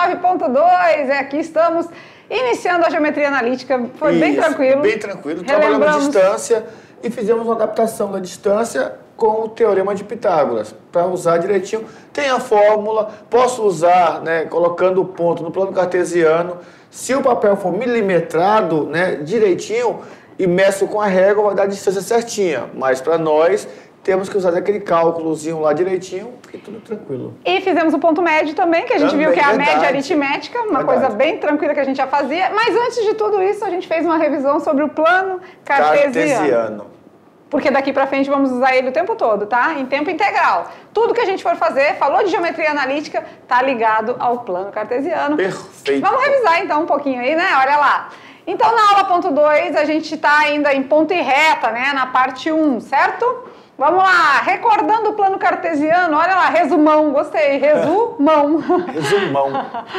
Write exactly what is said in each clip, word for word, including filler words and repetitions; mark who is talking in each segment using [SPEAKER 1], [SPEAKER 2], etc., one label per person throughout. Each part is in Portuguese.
[SPEAKER 1] nove ponto dois, aqui estamos iniciando a geometria analítica, foi
[SPEAKER 2] Isso,
[SPEAKER 1] bem tranquilo.
[SPEAKER 2] Bem tranquilo, trabalhamos a distância e fizemos uma adaptação da distância com o Teorema de Pitágoras, para usar direitinho. Tem a fórmula, posso usar, né, colocando o ponto no plano cartesiano. Se o papel for milimetrado, né, direitinho, e meço com a régua, vai dar a distância certinha. Mas para nós, temos que usar aquele cálculozinho lá direitinho, e tudo tranquilo.
[SPEAKER 1] E fizemos o ponto médio também, que a gente
[SPEAKER 2] também,
[SPEAKER 1] viu que é a
[SPEAKER 2] verdade.
[SPEAKER 1] média aritmética, uma
[SPEAKER 2] Verdade.
[SPEAKER 1] coisa bem tranquila que a gente já fazia. Mas antes de tudo isso, a gente fez uma revisão sobre o plano cartesiano.
[SPEAKER 2] Cartesiano.
[SPEAKER 1] Porque daqui pra frente vamos usar ele o tempo todo, tá? Em tempo integral. Tudo que a gente for fazer, falou de geometria analítica, tá ligado ao plano cartesiano.
[SPEAKER 2] Perfeito.
[SPEAKER 1] Vamos revisar então um pouquinho aí, né? Olha lá. Então, na aula ponto dois, a gente está ainda em ponto e reta, né? Na parte um, certo? Vamos lá, recordando o plano cartesiano, olha lá, resumão, gostei, resumão.
[SPEAKER 2] Resumão.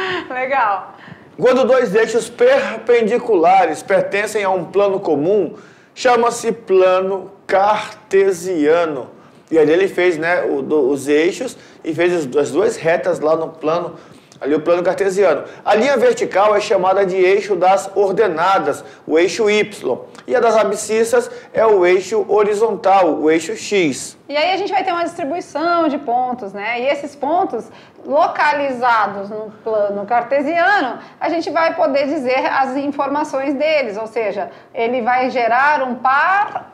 [SPEAKER 1] Legal.
[SPEAKER 2] Quando dois eixos perpendiculares pertencem a um plano comum, chama-se plano cartesiano. E ali ele fez, né, o, do, os eixos e fez as, as duas retas lá no plano, ali o plano cartesiano. A linha vertical é chamada de eixo das ordenadas, o eixo Y. E a das abscissas é o eixo horizontal, o eixo X.
[SPEAKER 1] E aí a gente vai ter uma distribuição de pontos, né? E esses pontos localizados no plano cartesiano, a gente vai poder dizer as informações deles, ou seja, ele vai gerar um par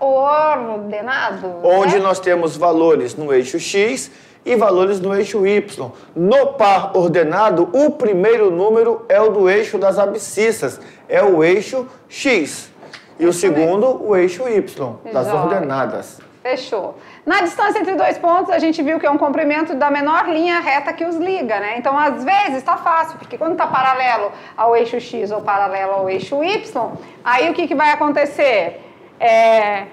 [SPEAKER 1] ordenado.
[SPEAKER 2] Onde
[SPEAKER 1] né?
[SPEAKER 2] nós temos valores no eixo X e valores no eixo Y. No par ordenado, o primeiro número é o do eixo das abscissas, é o eixo X. E o segundo, o eixo Y, das
[SPEAKER 1] Jóia.
[SPEAKER 2] ordenadas.
[SPEAKER 1] Fechou. Na distância entre dois pontos, a gente viu que é um comprimento da menor linha reta que os liga, né? Então, às vezes, está fácil, porque quando está paralelo ao eixo X ou paralelo ao eixo Y, aí o que, que vai acontecer? É...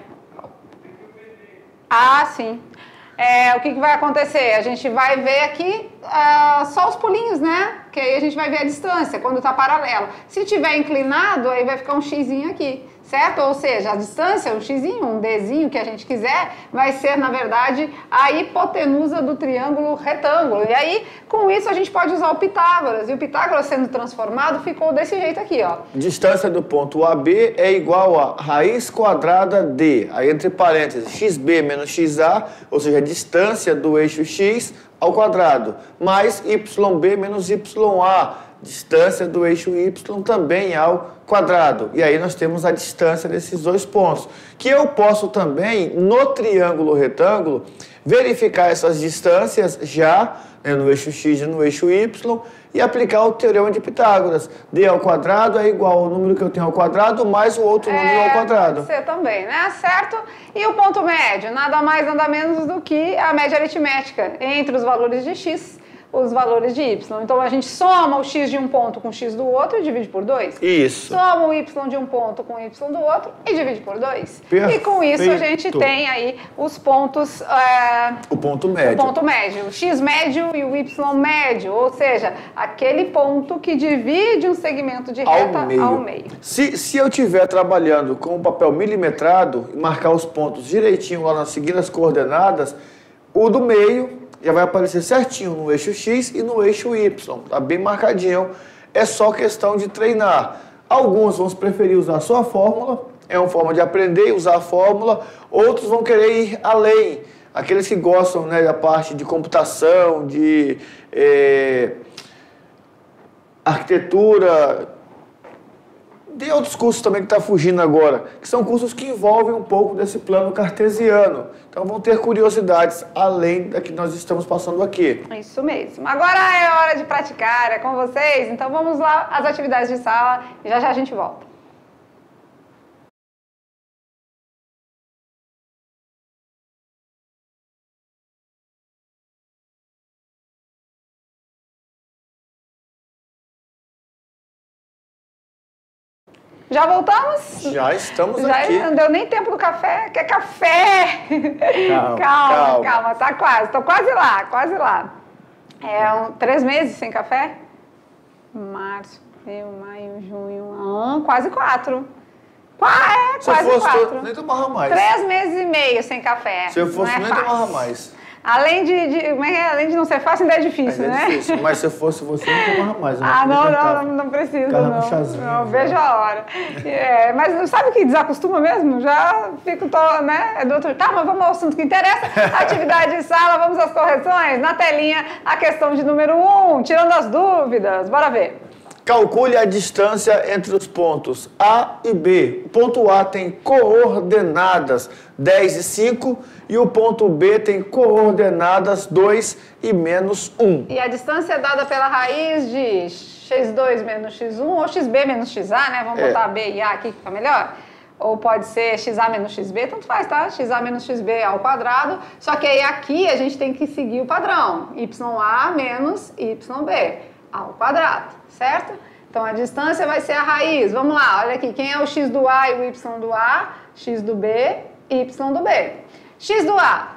[SPEAKER 1] Ah, sim. É, o que, que vai acontecer? A gente vai ver aqui uh, só os pulinhos, né? Que aí a gente vai ver a distância, quando está paralelo. Se tiver inclinado, aí vai ficar um xizinho aqui, certo? Ou seja, a distância, um xizinho, um dezinho que a gente quiser, vai ser, na verdade, a hipotenusa do triângulo retângulo. E aí, com isso, a gente pode usar o Pitágoras. E o Pitágoras sendo transformado, ficou desse jeito aqui, ó.
[SPEAKER 2] Distância do ponto A B é igual a raiz quadrada de, aí entre parênteses, xb menos xa, ou seja, a distância do eixo X ao quadrado, mais yb menos ya, distância do eixo Y também ao quadrado. E aí nós temos a distância desses dois pontos, que eu posso também, no triângulo retângulo, verificar essas distâncias já, né, no eixo X e no eixo Y, e aplicar o teorema de Pitágoras. D ao quadrado é igual ao número que eu tenho ao quadrado, mais o outro número
[SPEAKER 1] É,
[SPEAKER 2] ao quadrado.
[SPEAKER 1] pode ser também, né? Certo? E o ponto médio? Nada mais, nada menos do que a média aritmética entre os valores de X os valores de Y. Então, a gente soma o X de um ponto com o X do outro e divide por dois.
[SPEAKER 2] Isso.
[SPEAKER 1] Soma o Y de um ponto com o Y do outro e divide por dois.
[SPEAKER 2] Perfeito.
[SPEAKER 1] E com isso a gente tem aí os pontos... É,
[SPEAKER 2] o ponto médio.
[SPEAKER 1] O ponto médio. O X médio e o Y médio. Ou seja, aquele ponto que divide um segmento de reta ao meio. Ao meio.
[SPEAKER 2] Se, se eu estiver trabalhando com o papel milimetrado e marcar os pontos direitinho lá nas seguintes coordenadas, o do meio já vai aparecer certinho no eixo X e no eixo Y, tá bem marcadinho. É só questão de treinar. Alguns vão preferir usar só a fórmula, é uma forma de aprender e usar a fórmula. Outros vão querer ir além. Aqueles que gostam, né, da parte de computação, de é, arquitetura, tem outros cursos também que estão fugindo agora, que são cursos que envolvem um pouco desse plano cartesiano. Então vão ter curiosidades além da que nós estamos passando aqui.
[SPEAKER 1] Isso mesmo. Agora é hora de praticar, é com vocês. Então vamos lá às atividades de sala e já já a gente volta. Já voltamos?
[SPEAKER 2] Já estamos
[SPEAKER 1] Já
[SPEAKER 2] aqui.
[SPEAKER 1] Não deu nem tempo do café. Quer café?
[SPEAKER 2] Calma,
[SPEAKER 1] calma,
[SPEAKER 2] calma,
[SPEAKER 1] calma. Tá quase. Tô quase lá, quase lá. É um, três meses sem café? Março, abril, maio, junho... Ah, quase quatro. Qua, é,
[SPEAKER 2] Se
[SPEAKER 1] quase
[SPEAKER 2] eu fosse,
[SPEAKER 1] quatro.
[SPEAKER 2] nem tomava mais.
[SPEAKER 1] Três meses e meio sem café.
[SPEAKER 2] Se eu fosse,
[SPEAKER 1] não é
[SPEAKER 2] nem
[SPEAKER 1] fácil.
[SPEAKER 2] tomava mais.
[SPEAKER 1] Além de, de, como é que é? Além de não ser fácil, ainda é difícil,
[SPEAKER 2] É
[SPEAKER 1] né?
[SPEAKER 2] difícil, mas se eu fosse você, eu tomava mais.
[SPEAKER 1] Ah, não, não, não, não precisa,
[SPEAKER 2] Ficava
[SPEAKER 1] não.
[SPEAKER 2] no chazinho,
[SPEAKER 1] não
[SPEAKER 2] já.
[SPEAKER 1] vejo a hora. É, mas sabe o que desacostuma mesmo? Já fico, tô, né? É do outro... Tá, mas vamos ao assunto que interessa. Atividade de sala, vamos às correções. Na telinha, a questão de número um, tirando as dúvidas. Bora ver.
[SPEAKER 2] Calcule a distância entre os pontos A e B. O ponto A tem coordenadas dez e cinco e o ponto B tem coordenadas dois e menos um.
[SPEAKER 1] E a distância é dada pela raiz de x dois menos x um ou xb menos xa, né? Vamos
[SPEAKER 2] É.
[SPEAKER 1] botar B e A aqui que fica melhor. Ou pode ser xa menos xb, tanto faz, tá? xa menos xb ao quadrado. Só que aí aqui a gente tem que seguir o padrão. Ya menos yb ao quadrado, certo? Então a distância vai ser a raiz. Vamos lá, olha aqui. Quem é o x do A e o y do A? X do B, y do B. X do A,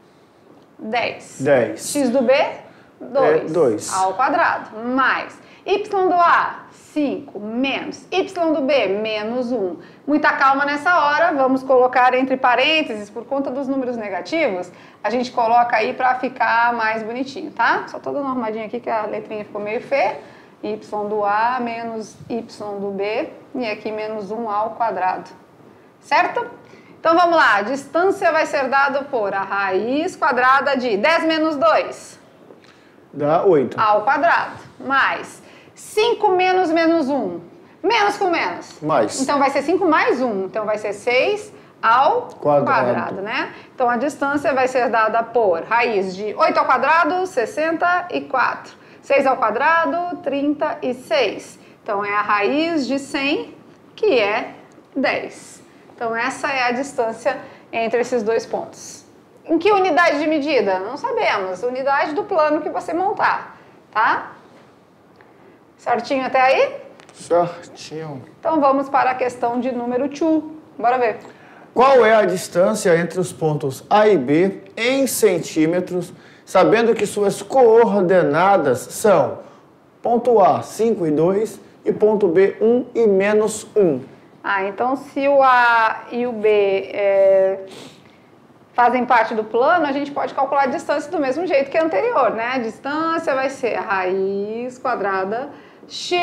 [SPEAKER 1] dez.
[SPEAKER 2] dez.
[SPEAKER 1] X do B, dois.
[SPEAKER 2] É, dois.
[SPEAKER 1] Ao quadrado. Mais. Y do A, cinco. Menos. Y do B, menos um. Muita calma nessa hora. Vamos colocar entre parênteses, por conta dos números negativos, a gente coloca aí para ficar mais bonitinho, tá? Só tô dando uma arrumadinha aqui que a letrinha ficou meio feia. Y do A menos Y do B. E aqui menos um ao quadrado. Certo? Então vamos lá. A distância vai ser dada por a raiz quadrada de dez menos dois.
[SPEAKER 2] Dá oito.
[SPEAKER 1] Ao quadrado. Mais cinco menos menos um. Menos com menos.
[SPEAKER 2] Mais.
[SPEAKER 1] Então vai ser cinco mais um. Então vai ser seis ao
[SPEAKER 2] Quadrado.
[SPEAKER 1] quadrado, né? Então a distância vai ser dada por raiz de oito ao quadrado, sessenta e quatro. seis ao quadrado, trinta e seis. Então é a raiz de cem, que é dez. Então essa é a distância entre esses dois pontos. Em que unidade de medida? Não sabemos. Unidade do plano que você montar, tá? Certinho até aí?
[SPEAKER 2] Certinho.
[SPEAKER 1] Então vamos para a questão de número dois. Bora ver.
[SPEAKER 2] Qual é a distância entre os pontos A e B em centímetros, sabendo que suas coordenadas são ponto A, cinco e dois, e ponto B, um e menos um?
[SPEAKER 1] Ah, então se o A e o B é, fazem parte do plano, a gente pode calcular a distância do mesmo jeito que a anterior, né? A distância vai ser a raiz quadrada x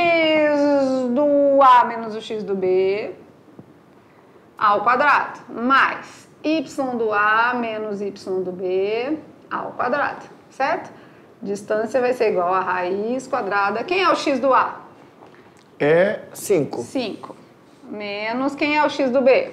[SPEAKER 1] do A menos o x do B ao quadrado, mais y do A menos y do B ao quadrado, certo? Distância vai ser igual a raiz quadrada. Quem é o x do A?
[SPEAKER 2] É cinco.
[SPEAKER 1] cinco. Menos quem é o x do B?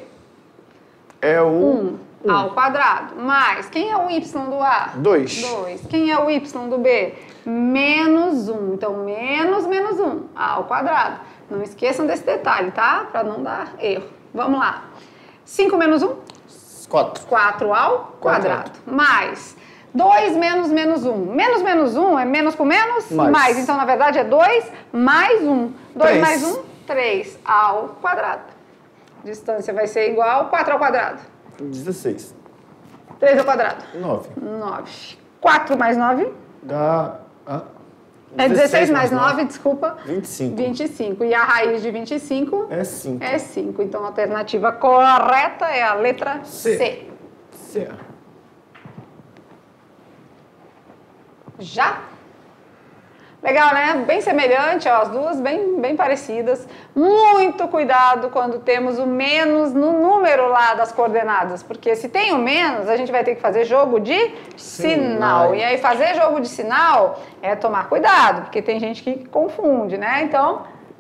[SPEAKER 2] É o
[SPEAKER 1] um. Ao quadrado. Mais quem é o y do A?
[SPEAKER 2] dois.
[SPEAKER 1] dois. Quem é o y do B? Menos um. Então, menos menos um ao quadrado. Não esqueçam desse detalhe, tá? Para não dar erro. Vamos lá. cinco menos um?
[SPEAKER 2] quatro.
[SPEAKER 1] quatro ao
[SPEAKER 2] Quadrado.
[SPEAKER 1] quadrado. Mais dois menos menos um. Menos menos um é menos com menos?
[SPEAKER 2] Mais.
[SPEAKER 1] Mais. Então, na verdade, é dois mais um. dois
[SPEAKER 2] Três.
[SPEAKER 1] mais um, três ao quadrado. Distância vai ser igual a quatro ao quadrado.
[SPEAKER 2] dezesseis.
[SPEAKER 1] três ao quadrado.
[SPEAKER 2] nove.
[SPEAKER 1] nove. quatro mais nove?
[SPEAKER 2] Dá... ah,
[SPEAKER 1] É dezesseis mais nove, desculpa.
[SPEAKER 2] vinte e cinco.
[SPEAKER 1] vinte e cinco. E a raiz de vinte e cinco?
[SPEAKER 2] É cinco.
[SPEAKER 1] É cinco. Então, a alternativa correta é a letra
[SPEAKER 2] C.
[SPEAKER 1] C.
[SPEAKER 2] C.
[SPEAKER 1] Já? Legal, né? Bem semelhante, ó, as duas bem, bem parecidas. Muito cuidado quando temos o menos no número lá das coordenadas, porque se tem o menos, a gente vai ter que fazer jogo de sinal.
[SPEAKER 2] Sinal.
[SPEAKER 1] E aí fazer jogo de sinal é tomar cuidado, porque tem gente que confunde, né? Então,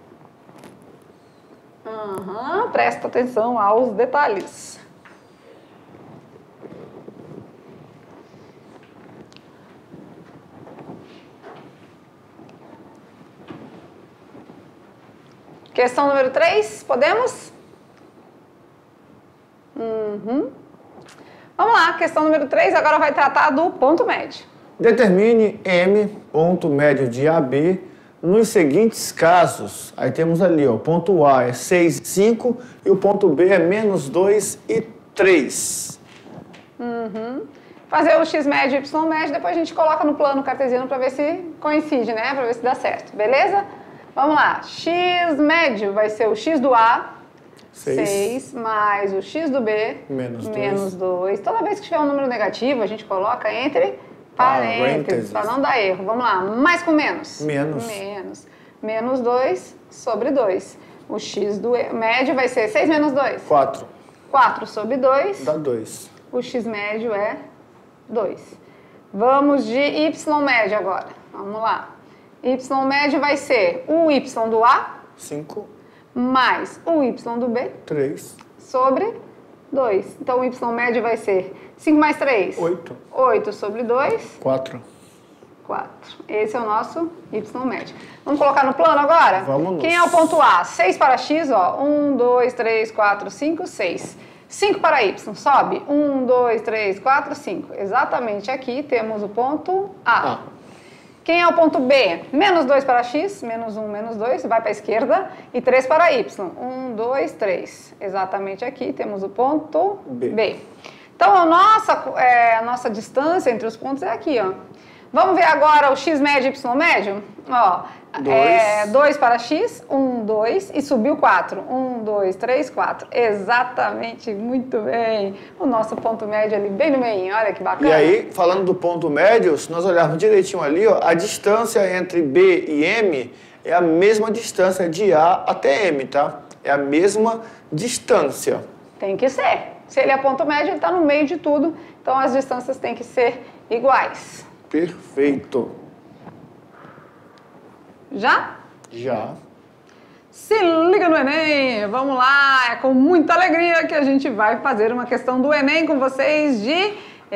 [SPEAKER 1] uhum, presta atenção aos detalhes. Questão número três, podemos? Uhum. Vamos lá, questão número três agora vai tratar do ponto médio.
[SPEAKER 2] Determine M, ponto médio de A B, nos seguintes casos. Aí temos ali, ó, o ponto A é seis e cinco e o ponto B é menos dois e três.
[SPEAKER 1] Uhum. Fazer o x médio e o y médio, depois a gente coloca no plano cartesiano para ver se coincide, né? Para ver se dá certo, beleza? Vamos lá, x médio vai ser o x do A,
[SPEAKER 2] Seis.
[SPEAKER 1] seis, mais o x do B,
[SPEAKER 2] Menos dois.
[SPEAKER 1] menos dois. Toda vez que tiver um número negativo, a gente coloca entre parênteses, para não dar erro. Vamos lá, mais com menos?
[SPEAKER 2] Menos.
[SPEAKER 1] Menos. Menos dois sobre dois. O x do médio vai ser seis menos dois?
[SPEAKER 2] quatro.
[SPEAKER 1] quatro sobre dois.
[SPEAKER 2] Dá dois.
[SPEAKER 1] O x médio é dois. Vamos de y médio agora. Vamos lá. Y médio vai ser o y do A.
[SPEAKER 2] cinco.
[SPEAKER 1] Mais o y do B.
[SPEAKER 2] três.
[SPEAKER 1] Sobre dois. Então, o y médio vai ser cinco mais três.
[SPEAKER 2] oito.
[SPEAKER 1] oito sobre dois.
[SPEAKER 2] quatro.
[SPEAKER 1] quatro. Esse é o nosso y médio. Vamos colocar no plano agora?
[SPEAKER 2] Vamos.
[SPEAKER 1] Quem é o ponto A? seis para x, ó. um, dois, três, quatro, cinco, seis. cinco para y, sobe. um, dois, três, quatro, cinco. Exatamente aqui temos o ponto A.
[SPEAKER 2] Ah.
[SPEAKER 1] Quem é o ponto B? Menos dois para x, menos um, menos dois, vai para a esquerda. E três para y. um, dois, três. Exatamente aqui temos o ponto B. B. Então, a nossa, é, a nossa distância entre os pontos é aqui, ó. Vamos ver agora o x médio e y médio? Ó, é, dois para x, um, dois, e subiu quatro. um, dois, três, quatro. Exatamente, muito bem. O nosso ponto médio ali, bem no meio, olha que bacana.
[SPEAKER 2] E aí, falando do ponto médio, se nós olharmos direitinho ali, ó, a distância entre B e M é a mesma distância de A até M, tá? É a mesma distância.
[SPEAKER 1] Tem que ser. Se ele é ponto médio, ele está no meio de tudo, então as distâncias têm que ser iguais.
[SPEAKER 2] Perfeito.
[SPEAKER 1] Já?
[SPEAKER 2] Já.
[SPEAKER 1] Se liga no Enem! Vamos lá! É com muita alegria que a gente vai fazer uma questão do Enem com vocês de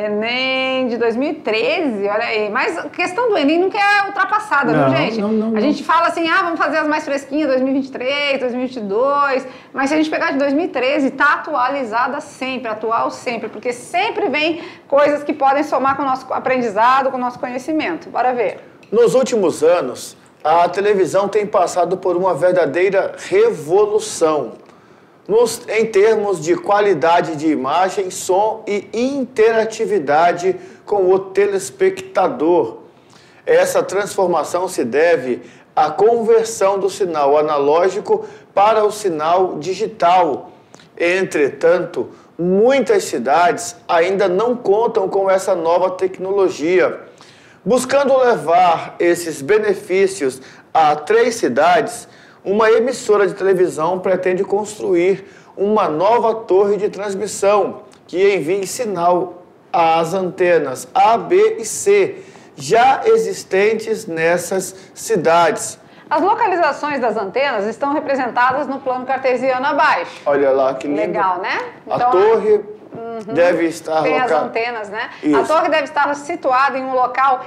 [SPEAKER 1] Enem de dois mil e treze, olha aí. Mas a questão do Enem nunca é ultrapassada, não, viu, gente?
[SPEAKER 2] Não, não,
[SPEAKER 1] a
[SPEAKER 2] não.
[SPEAKER 1] gente fala assim, ah, vamos fazer as mais fresquinhas, dois mil e vinte e três, dois mil e vinte e dois, mas se a gente pegar de dois mil e treze, tá atualizada sempre, atual sempre, porque sempre vem coisas que podem somar com o nosso aprendizado, com o nosso conhecimento. Bora ver.
[SPEAKER 2] Nos últimos anos, a televisão tem passado por uma verdadeira revolução nos, em termos de qualidade de imagem, som e interatividade com o telespectador. Essa transformação se deve à conversão do sinal analógico para o sinal digital. Entretanto, muitas cidades ainda não contam com essa nova tecnologia. Buscando levar esses benefícios a três cidades, uma emissora de televisão pretende construir uma nova torre de transmissão que envie sinal às antenas A, B e C, já existentes nessas cidades.
[SPEAKER 1] As localizações das antenas estão representadas no plano cartesiano abaixo.
[SPEAKER 2] Olha lá que lindo.
[SPEAKER 1] Legal, né?
[SPEAKER 2] A
[SPEAKER 1] Então,
[SPEAKER 2] torre... Uhum. Deve estar
[SPEAKER 1] Tem
[SPEAKER 2] local...
[SPEAKER 1] as antenas, né?
[SPEAKER 2] Isso.
[SPEAKER 1] A torre deve estar situada em um local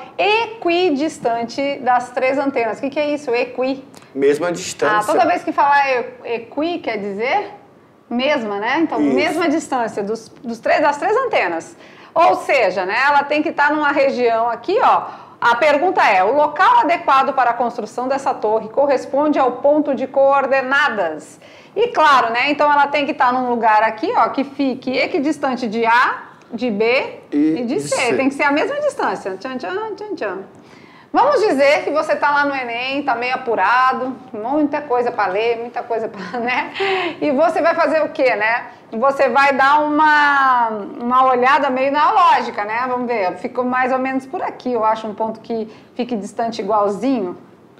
[SPEAKER 1] equidistante das três antenas. O que, que é isso? Equi?
[SPEAKER 2] Mesma distância.
[SPEAKER 1] Ah, toda vez que falar equi quer dizer mesma, né? Então,
[SPEAKER 2] Isso.
[SPEAKER 1] mesma distância dos, dos três, das três antenas. Ou seja, né? Ela tem que estar numa região aqui, ó. A pergunta é, o local adequado para a construção dessa torre corresponde ao ponto de coordenadas. E claro, né? Então ela tem que estar num lugar aqui, ó, que fique equidistante de A, de B e, e de C. C. Tem que ser a mesma distância. Tchan, tchan, tchan, tchan. Vamos dizer que você está lá no Enem, está meio apurado, muita coisa para ler, muita coisa para, né? E você vai fazer o quê, né? Você vai dar uma, uma olhada meio na lógica, né? Vamos ver, ficou mais ou menos por aqui, eu acho um ponto que fique distante igualzinho,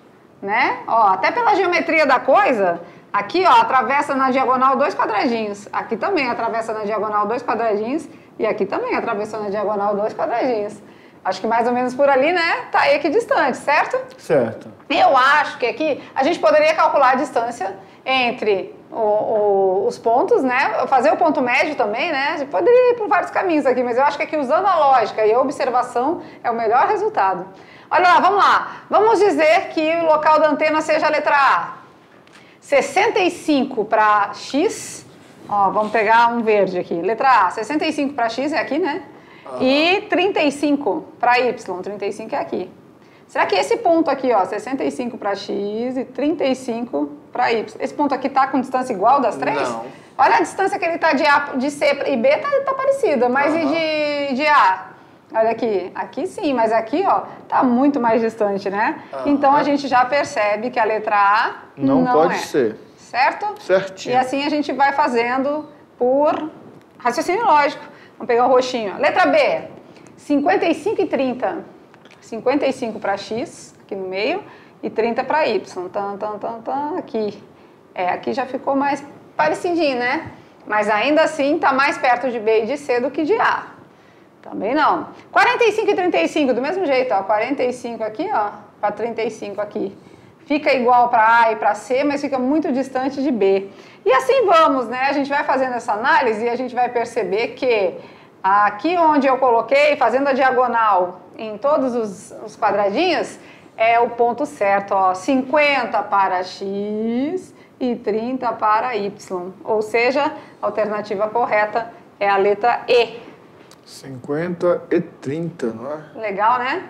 [SPEAKER 1] né? Ó, até pela geometria da coisa... Aqui, ó, atravessa na diagonal dois quadradinhos. Aqui também atravessa na diagonal dois quadradinhos. E aqui também atravessa na diagonal dois quadradinhos. Acho que mais ou menos por ali, né? Tá aí equidistante, certo?
[SPEAKER 2] Certo.
[SPEAKER 1] Eu acho que aqui a gente poderia calcular a distância entre o, o, os pontos, né? Fazer o ponto médio também, né? A gente poderia ir por vários caminhos aqui, mas eu acho que aqui usando a lógica e a observação é o melhor resultado. Olha lá, vamos lá. Vamos dizer que o local da antena seja a letra A. sessenta e cinco para X, ó, vamos pegar um verde aqui, letra A, sessenta e cinco para X é aqui, né? Uhum. E trinta e cinco para Y, trinta e cinco é aqui. Será que esse ponto aqui, ó, sessenta e cinco para X e trinta e cinco para Y, esse ponto aqui tá com distância igual das três?
[SPEAKER 2] Não.
[SPEAKER 1] Olha a distância que ele tá de, A, de C e B, tá, tá parecida, mas uhum. e de, de A? Olha aqui, aqui sim, mas aqui, ó, tá muito mais distante, né? Ah, então, a gente já percebe que a letra A não, não
[SPEAKER 2] pode
[SPEAKER 1] é.
[SPEAKER 2] ser.
[SPEAKER 1] Certo?
[SPEAKER 2] Certinho.
[SPEAKER 1] E assim a gente vai fazendo por raciocínio lógico. Vamos pegar o roxinho. Letra B. cinquenta e cinco e trinta. cinquenta e cinco para X, aqui no meio, e trinta para Y. Tan, tan, tan, tan, aqui. É, aqui já ficou mais parecidinho, né? Mas ainda assim está mais perto de B e de C do que de A. Também não. quarenta e cinco e trinta e cinco, do mesmo jeito, ó. quarenta e cinco aqui, ó, para trinta e cinco aqui. Fica igual para A e para C, mas fica muito distante de B. E assim vamos, né? A gente vai fazendo essa análise e a gente vai perceber que aqui onde eu coloquei, fazendo a diagonal em todos os, os quadradinhos, é o ponto certo, ó. cinquenta para X e trinta para Y. Ou seja, a alternativa correta é a letra E.
[SPEAKER 2] cinquenta e trinta, não é?
[SPEAKER 1] Legal, né?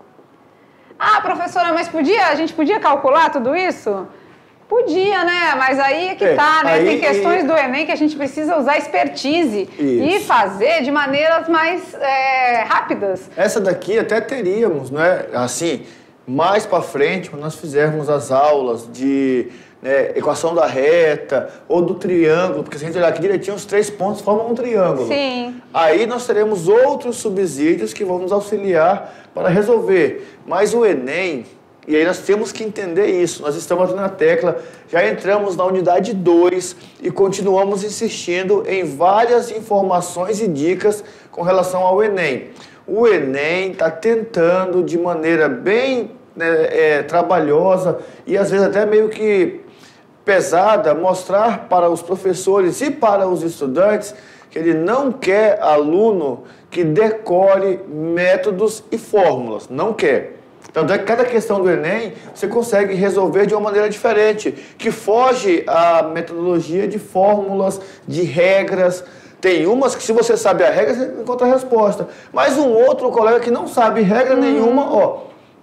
[SPEAKER 1] Ah, professora, mas podia, a gente podia calcular tudo isso? Podia, né? Mas aí é que
[SPEAKER 2] é,
[SPEAKER 1] tá, né?
[SPEAKER 2] Aí,
[SPEAKER 1] Tem questões
[SPEAKER 2] e...
[SPEAKER 1] do Enem que a gente precisa usar expertise
[SPEAKER 2] Isso.
[SPEAKER 1] e fazer de maneiras mais é, rápidas.
[SPEAKER 2] Essa daqui até teríamos, né? Assim, mais para frente, quando nós fizermos as aulas de né, equação da reta ou do triângulo, porque se a gente olhar aqui direitinho, os três pontos formam um triângulo.
[SPEAKER 1] Sim.
[SPEAKER 2] Aí nós teremos outros subsídios que vão nos auxiliar para resolver. Mas o Enem, e aí nós temos que entender isso, nós estamos na tecla, já entramos na unidade dois e continuamos insistindo em várias informações e dicas com relação ao Enem. O Enem está tentando de maneira bem né, é, trabalhosa e às vezes até meio que pesada mostrar para os professores e para os estudantes que ele não quer aluno que decore métodos e fórmulas, não quer. Tanto é que cada questão do Enem você consegue resolver de uma maneira diferente, que foge à metodologia de fórmulas, de regras. Tem umas que se você sabe a regra, você encontra a resposta. Mas um outro colega que não sabe regra uhum. nenhuma, ó.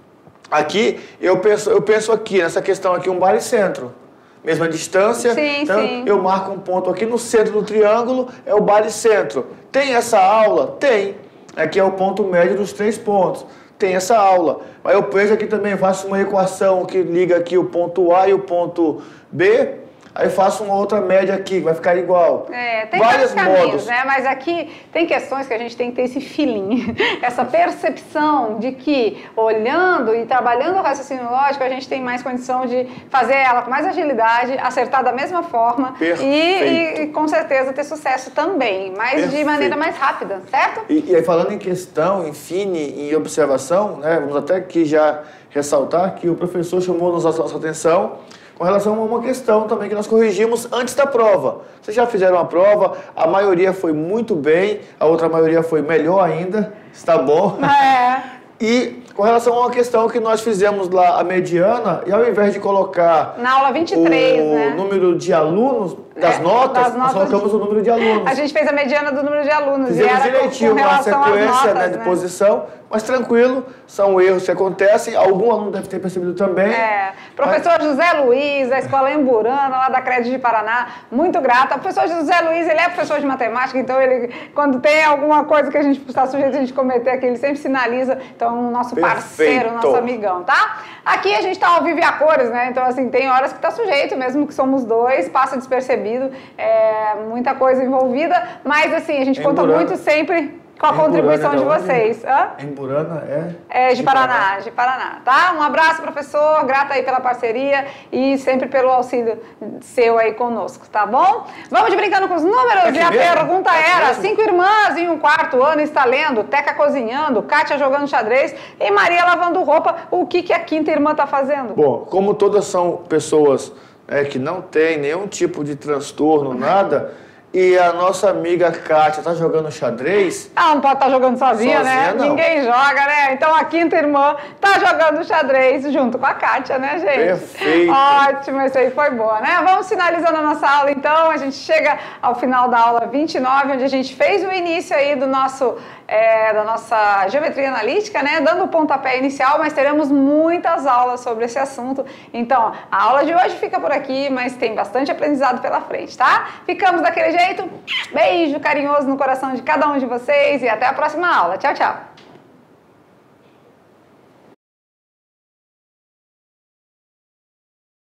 [SPEAKER 2] Aqui, eu penso, eu penso aqui, nessa questão aqui, um baricentro. Mesma distância,
[SPEAKER 1] sim,
[SPEAKER 2] então
[SPEAKER 1] sim.
[SPEAKER 2] eu marco um ponto aqui no centro do triângulo, é o baricentro. Tem essa aula? Tem. Aqui é o ponto médio dos três pontos. Tem essa aula. Aí eu vejo aqui também, faço uma equação que liga aqui o ponto A e o ponto B. Aí faço uma outra média aqui, vai ficar igual.
[SPEAKER 1] É, tem
[SPEAKER 2] vários
[SPEAKER 1] vários caminhos,
[SPEAKER 2] modos.
[SPEAKER 1] né? Mas aqui tem questões que a gente tem que ter esse feeling, essa percepção de que olhando e trabalhando o raciocínio lógico, a gente tem mais condição de fazer ela com mais agilidade, acertar da mesma forma e, e, e com certeza ter sucesso também, mas Perfeito. de maneira mais rápida, certo?
[SPEAKER 2] E, e aí falando em questão, em fine, em observação, né? Vamos até aqui já ressaltar que o professor chamou a nossa atenção com relação a uma questão também que nós corrigimos antes da prova. Vocês já fizeram a prova, a maioria foi muito bem, a outra maioria foi melhor ainda, está bom?
[SPEAKER 1] É.
[SPEAKER 2] E com relação a uma questão que nós fizemos lá, a mediana, e ao invés de colocar
[SPEAKER 1] na aula vinte e três,
[SPEAKER 2] o
[SPEAKER 1] né?
[SPEAKER 2] número de alunos, das,
[SPEAKER 1] é,
[SPEAKER 2] notas,
[SPEAKER 1] das
[SPEAKER 2] nós
[SPEAKER 1] notas,
[SPEAKER 2] colocamos o número de alunos.
[SPEAKER 1] A gente fez a mediana do número de alunos.
[SPEAKER 2] Fizemos
[SPEAKER 1] e era
[SPEAKER 2] direitinho
[SPEAKER 1] com, com
[SPEAKER 2] uma sequência
[SPEAKER 1] notas,
[SPEAKER 2] né, de
[SPEAKER 1] né?
[SPEAKER 2] posição, mas tranquilo, são erros que acontecem, algum aluno deve ter percebido também.
[SPEAKER 1] É. Professor mas... José Luiz, da Escola Emburana, lá da Crédito de Paraná, muito grata. O professor José Luiz, ele é professor de matemática, então ele, quando tem alguma coisa que a gente está sujeito a gente cometer aqui, ele sempre sinaliza. Então, nosso
[SPEAKER 2] Perfeito.
[SPEAKER 1] parceiro, nosso amigão, tá? Aqui a gente está ao vivo e a cores, né? Então, assim, tem horas que está sujeito, mesmo que somos dois, passa despercebido, é, muita coisa envolvida, mas assim, a gente conta muito sempre com a contribuição de vocês. Hã?
[SPEAKER 2] Emburana é?
[SPEAKER 1] É de Paraná, de Paraná, tá? Um abraço, professor, grata aí pela parceria e sempre pelo auxílio seu aí conosco, tá bom? Vamos de brincando com os números é e a mesmo? pergunta é era, mesmo? cinco irmãs em um quarto ano está lendo, Teca cozinhando, Kátia jogando xadrez e Maria lavando roupa, o que, que a quinta irmã tá fazendo?
[SPEAKER 2] Bom, como todas são pessoas é, que não têm nenhum tipo de transtorno, nada... E a nossa amiga Kátia tá jogando xadrez.
[SPEAKER 1] Ela não pode estar tá jogando sozinha, sozinha né? Não. Ninguém joga, né? Então a quinta irmã tá jogando xadrez junto com a Kátia, né, gente?
[SPEAKER 2] Perfeito.
[SPEAKER 1] Ótimo, isso aí foi boa, né? Vamos finalizando a nossa aula, então. A gente chega ao final da aula vinte e nove, onde a gente fez o início aí do nosso, é, da nossa geometria analítica, né? Dando o pontapé inicial, mas teremos muitas aulas sobre esse assunto. Então, a aula de hoje fica por aqui, mas tem bastante aprendizado pela frente, tá? Ficamos daquele jeito. Beijo carinhoso no coração de cada um de vocês e até a próxima aula. Tchau, tchau.